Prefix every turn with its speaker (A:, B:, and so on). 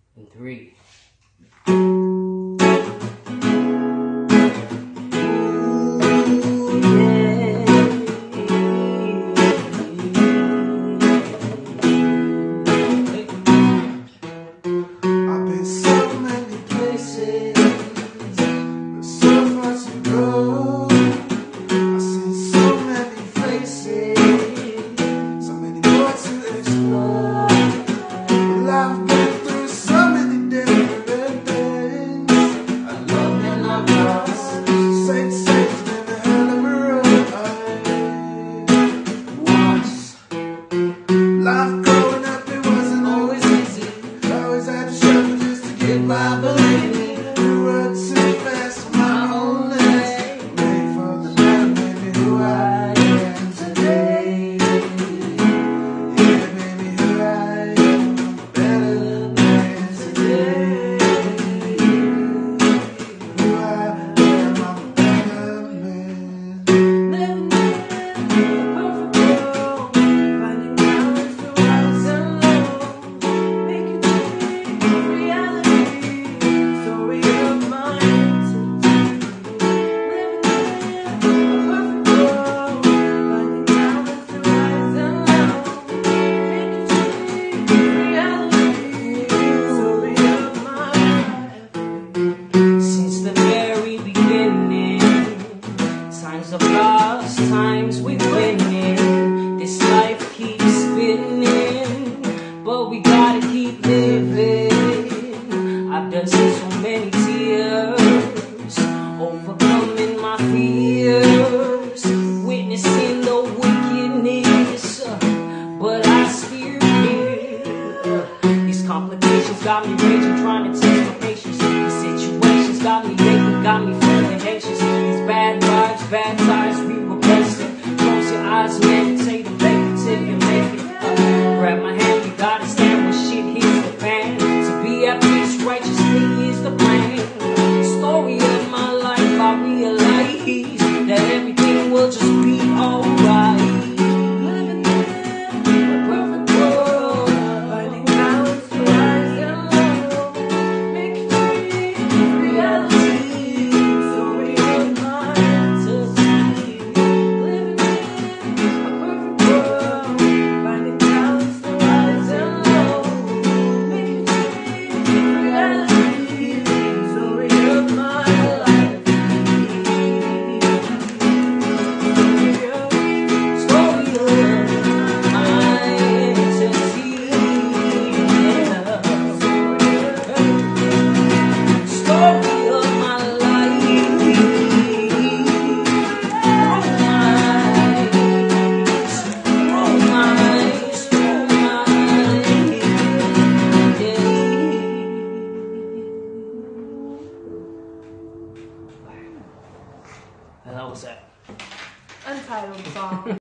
A: and 3.
B: I've been so many places, but so far to go. I've seen so many faces, so many more to explore. Well, I've been through so many different things. I love and I lost. Saints been a hell of a ride. Once, life growing up, it wasn't always easy. I always had to struggle just to get by, believe me. Grew up too fast on my own legs. Made for the better, made me who I am today. Yeah, baby, who I am, I'm a better man today. Who I am, I'm a better man.
C: Living in a perfect world, finding balance through highs and lows, making dreams reality, story of my entity. Living in a perfect world, finding balance through highs and lows, making dreams reality, story of my life.
A: Since the very beginning, times of lost, times we winning. This life keeps spinning, but we gotta keep living. I've done seen so many tears, overcoming my fears, witnessing the wickedness, but I still fear. These complications got me raging, trying to test my patience. These situations got me aching, got me feeling anxious. These bad vibes, bad times, we were blessed. Close your eyes, meditate, and make it till you make it. Grab my hand, you gotta stand when shit hits the fan. To be at peace, righteously is the plan. Story of my life, I realize that everything will just be alright.
C: Living in a perfect world, finding balance through highs and lows, making dreams reality, story of my entity. Living in a perfect world, finding balance through highs and lows, making dreams reality, story of my life.
A: Story of my entity. Story of my life. That was that.
C: Untitled song.